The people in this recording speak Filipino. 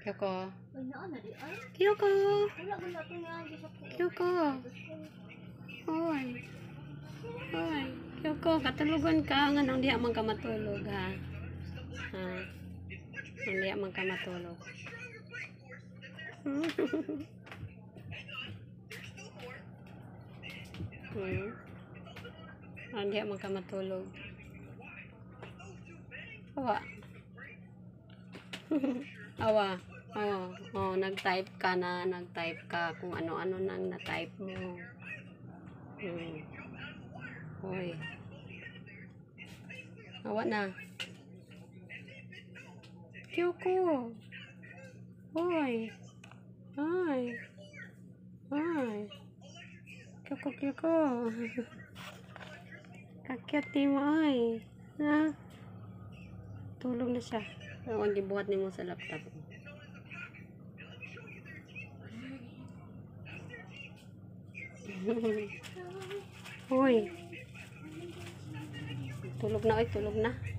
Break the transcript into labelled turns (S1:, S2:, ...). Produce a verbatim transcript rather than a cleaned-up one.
S1: Kyoko.
S2: Ay, naan na di ay.
S1: Kyoko.
S2: Wala ko na ito nga. Gusto ko.
S1: Kyoko. Hoy. Hoy. Kyoko, katulugan ka. Nga nang diya man ka matulog, ha? Ha? Nang diya man ka matulog. Hmm. Nang diya man ka matulog. Awa. Awa. Oh, oh, nag-type ka na, nag-type ka kung ano-ano nang na-type mo. Hmm. Hoy. Awa na. Kyoko. Hoy. Hoy. Hoy. Kyoko, Kyoko. Kakyati mo ay. Ha? Tulog na siya. Oo, gibuhat ni mo sa laptop. Hoy. Tulog na, oy, tulog na.